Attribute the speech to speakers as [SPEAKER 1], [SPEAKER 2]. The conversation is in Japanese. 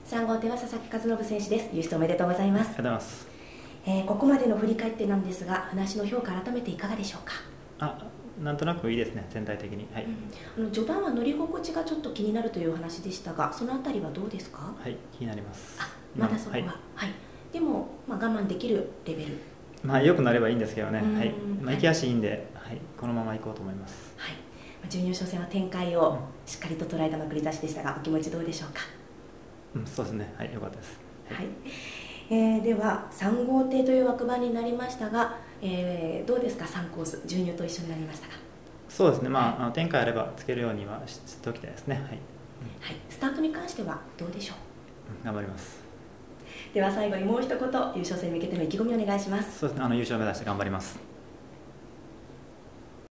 [SPEAKER 1] 3号艇は佐々木和信選手です。優勝おめでとうございます。
[SPEAKER 2] ありがとうございます。
[SPEAKER 1] ここまでの振り返ってなんですが、話の評価改めていかがでしょうか。
[SPEAKER 2] なんとなくいいですね、全体的に。はい。
[SPEAKER 1] 序盤は乗り心地がちょっと気になるというお話でしたが、そのあたりはどうですか。
[SPEAKER 2] はい、気になります。
[SPEAKER 1] まだそこは、はい、でも、我慢できるレベル。
[SPEAKER 2] 良くなればいいんですけどね。はい。行き足いいんで、はい、このまま行こうと思います。
[SPEAKER 1] はい。準優勝戦は展開をしっかりと捉えたまくり出しでしたが、お気持ちどうでしょうか。
[SPEAKER 2] そうですね。はい、良かったです。
[SPEAKER 1] はい。では3号艇という枠番になりましたが、どうですか、3コース準優と一緒になりましたが。
[SPEAKER 2] そうですね。展開あればつけるようにはしておきたいですね。はい。はい。
[SPEAKER 1] スタートに関してはどうでしょう。
[SPEAKER 2] 頑張ります。
[SPEAKER 1] では最後にもう一言、優勝戦に向けての意気込みをお願いします。
[SPEAKER 2] そうですね。優勝を目指して頑張ります。